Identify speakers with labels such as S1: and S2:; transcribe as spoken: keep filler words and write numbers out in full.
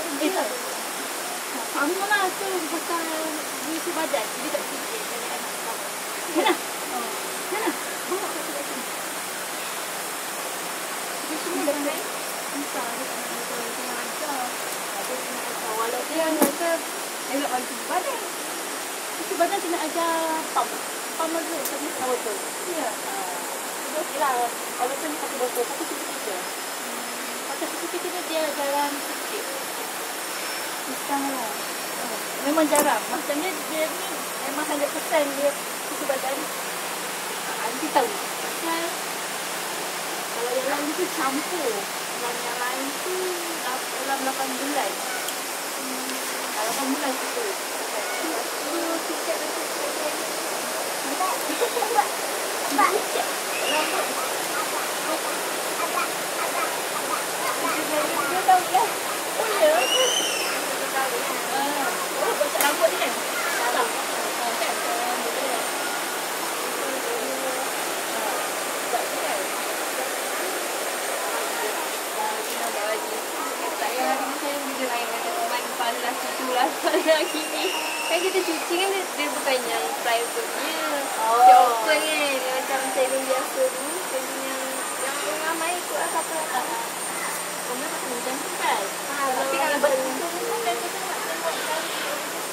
S1: Eh, tak. Sama lah tu pasal isi badan. Jadi tak fikir cari anak pertama. Mana? Oh. Mana? Bawa kat sini. Dia semua dah naik. Entah dia tak nak betul. Dia nak ajar. Dia nak ajar. Walau dia kata elok bagi badan. Isi badan dia nak ajar pump. Pump dulu. Tapi tak betul. Ya. Dia okey lah. Kalau tu ni pakai botol. Pakai sikit je. Pakai sikit je dia jalan sikit. Pisang lah. Oh, memang jarang. Maksudnya dia ni memang seratus peratus dia isi badan. Nanti tahu. Pasal kalau yang lain tu campur. Dan yang lain tu dalam lapan bulan. Hmm, lapan bulan tu. Tu tiket nanti saya. Nampak? Nampak? Nampak? Nampak? Dia tahu kan? Oh ya? Oh, baca rambut dia kan? Tak. Kan? Rambut dia. Sebab tu kan? Nampak lagi. Saya hari ni saya bila main dengan teman panas cucu lah lagi ni. Kan kita cuci kan dia, dia bukan yang private punya. Dia open kan. Dia macam salon biasa tu. Salon yang yang ramai ikut lah siapa tak. Kamu tak kena jantung kan? Tapi kalau betul-betul kan kita nak tengok kan